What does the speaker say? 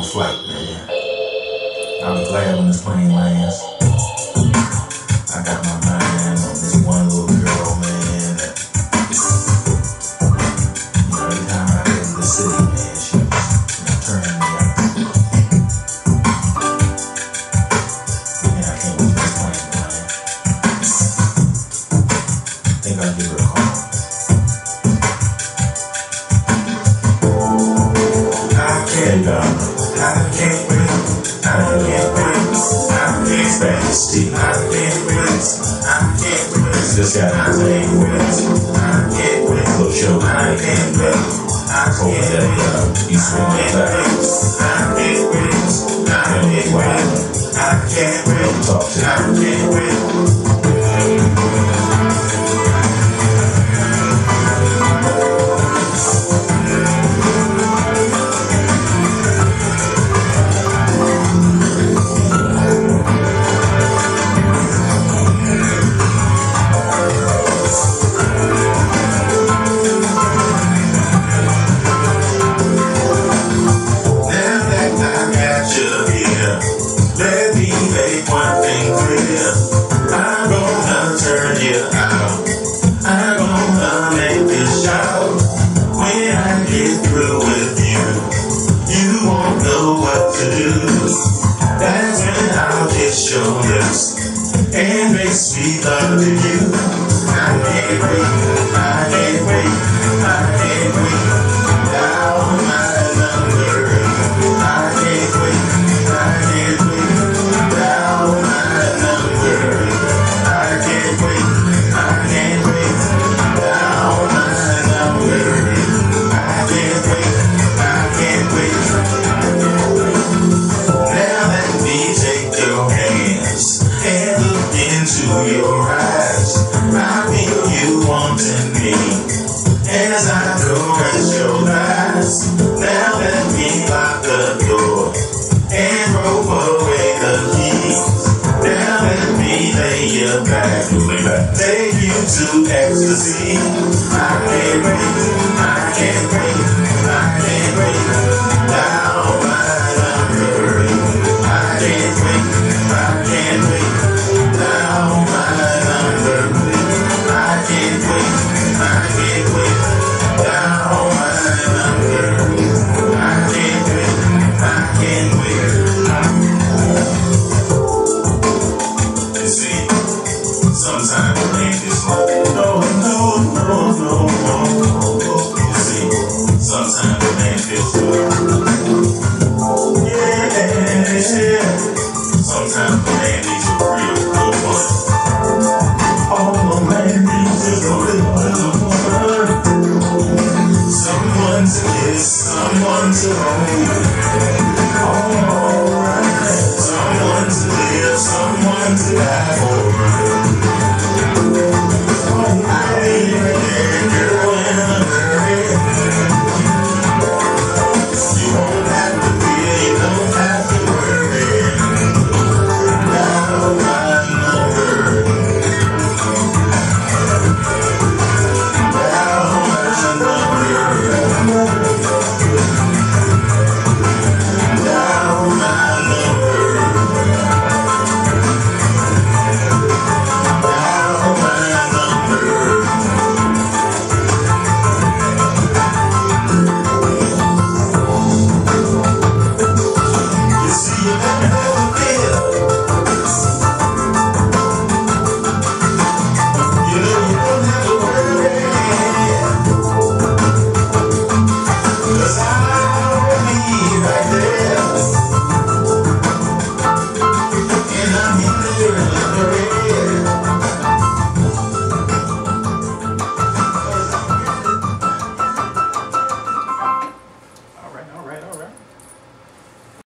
flight, man. I'll be glad when this plane lands. I got my mind on this one little girl, man. That, every time I get in the city, man, she turning me out. Man, I can't wait for this plane to land. I think I'll give her a call. I can't wait. I can't wait. I can't stand still. I can't wait. I can't wait. Just got his name with us. I can't wait. Little show. I can't wait. I hope that you swing it back. I can't wait. I can't wait. I can't wait. Talk to you. I can't wait. Let me make one thing clear. I'm gonna turn you out. I'm gonna make you shout. When I get through with you, you won't know what to do. That's when I'll kiss your lips and make sweet love to you. I can't wait, I can't wait, I can't wait. Down my number, I can't wait, I can't wait. Your eyes, I think you wanted me as I caress your eyes. Now let me lock the door and roll away the keys. Now let me lay you back, take you to ecstasy. I can't wait, I can't wait, I can't wait.